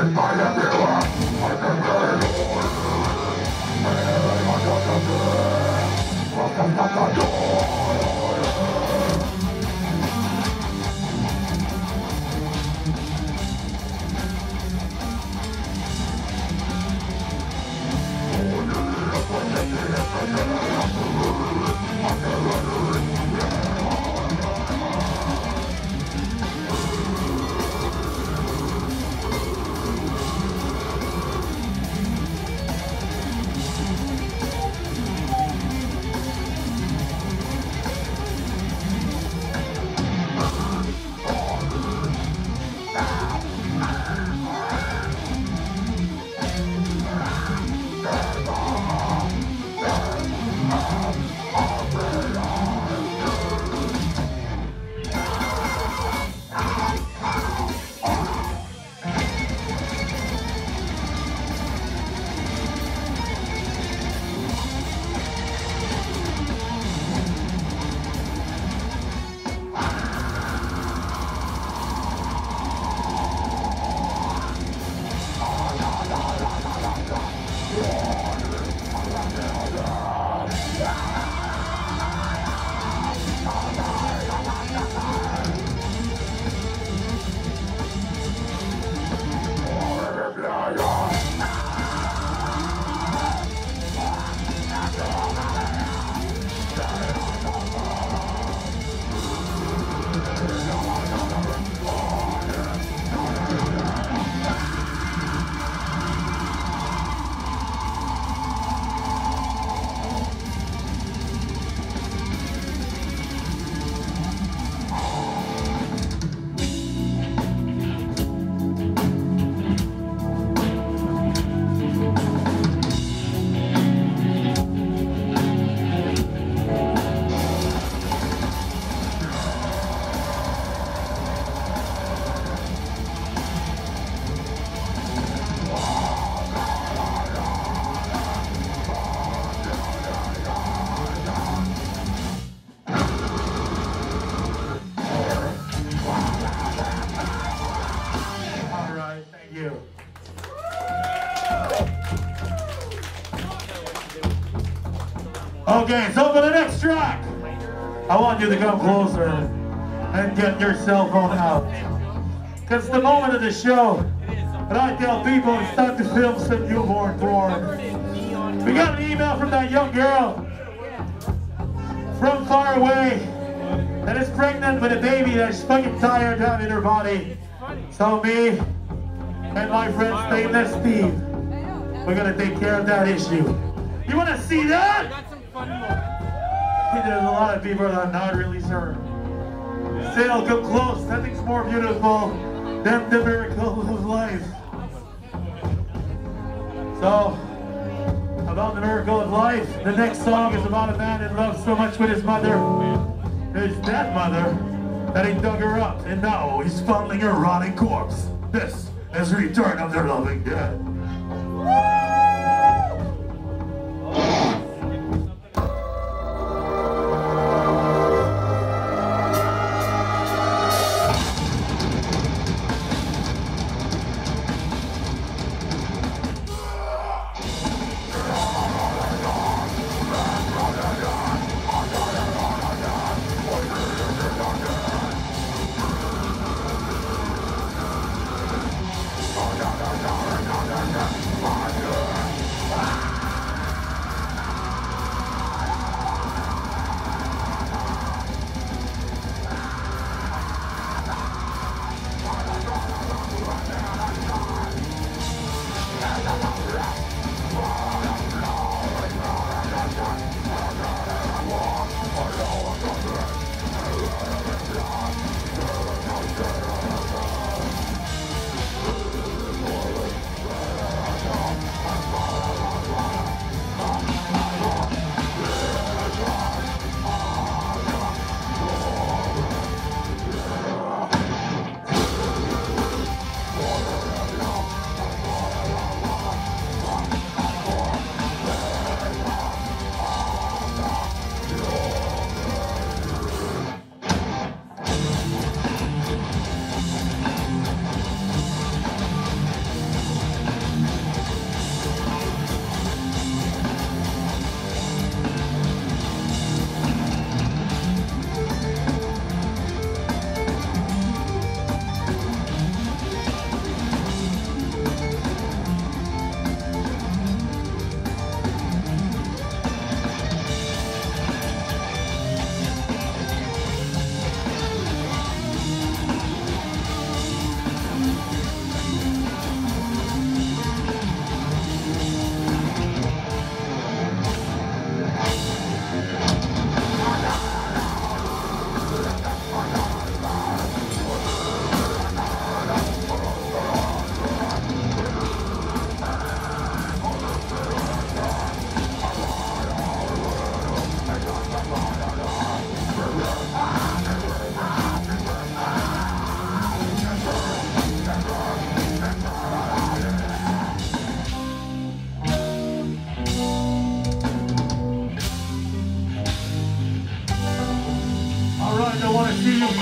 Okay, so for the next track, I want you to come closer and get your cell phone out. Because it's the moment of the show, and I tell people it's time to film some newborn porn. We got an email from that young girl from far away that is pregnant with a baby that's fucking tired of having her body. So me and my friend Stainless Steve, we're gonna take care of that issue. You wanna see that? There's a lot of people that are not really sure. Still, come close. Nothing's more beautiful than the miracle of life. So, about the miracle of life, the next song is about a man that loves so much with his mother. His dead mother, that he dug her up, and now he's fondling her rotting corpse. This is Return of their Loving Dead.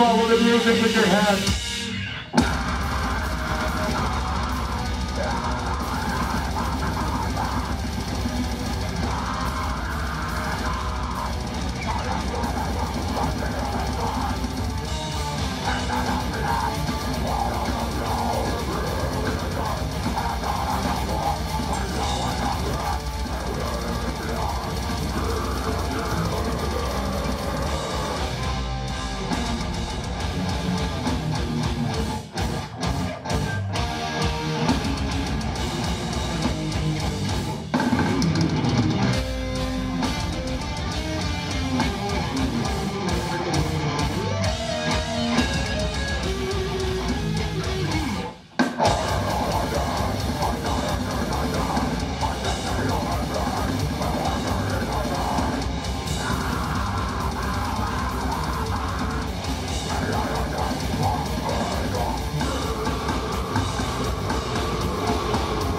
follow the music with your hands.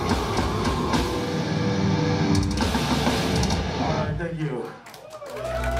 Thank you.